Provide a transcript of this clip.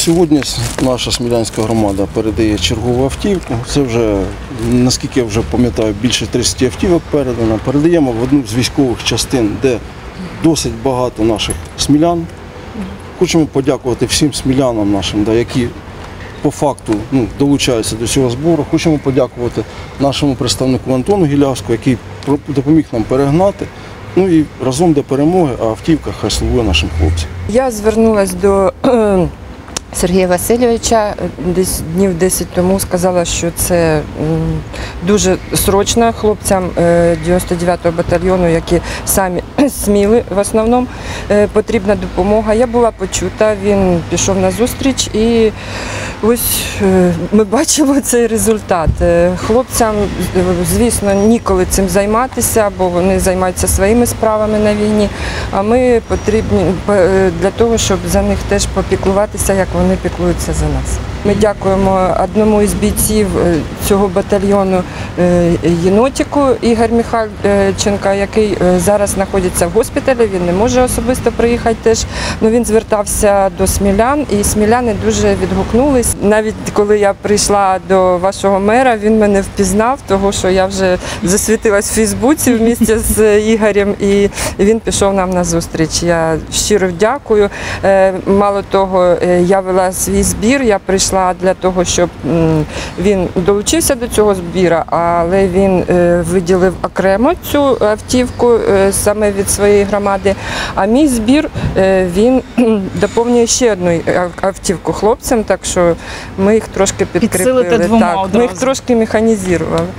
Сьогодні наша Смілянська громада передає чергову автівку. Це вже, наскільки я вже пам'ятаю, більше 30 автівок передано. Передаємо в одну з військових частин, де досить багато наших смілян. Хочемо подякувати всім смілянам нашим, які по факту долучаються до цього збору. Хочемо подякувати нашому представнику Антону Гілявському, який допоміг нам перегнати. І разом до перемоги, а автівка хай слугує нашим хлопцям. Я звернулася до Сергія Васильовича десь днів 10 тому, сказала, що це дуже срочно хлопцям 99-го батальйону, які самі сміли в основному, потрібна допомога. Я була почута, він пішов на зустріч і ось ми бачимо цей результат. Хлопцям, звісно, ніколи цим займатися, бо вони займаються своїми справами на війні, а ми потрібні для того, щоб за них теж попіклуватися, як вони піклуються за нас. Ми дякуємо одному із бійців цього батальйону Єнотіку Ігор Михайлченка, який зараз знаходиться в госпіталі, він не може особисто приїхати теж, але він звертався до смілян і сміляни дуже відгукнулись. Навіть коли я прийшла до вашого мера, він мене впізнав, тому що я вже засвітилась в Фейсбуці в місті з Ігорем і він пішов нам на зустріч. Я щиро дякую. Мало того, я вела свій збір, я прийшла для того, щоб він долучився до цього збіру, але він виділив окремо цю автівку саме від своєї громади, а мій збір, він доповнює ще одну автівку хлопцям, так що ми їх трошки підкріпили. Підсилите двома одразу. Ми їх трошки механізували.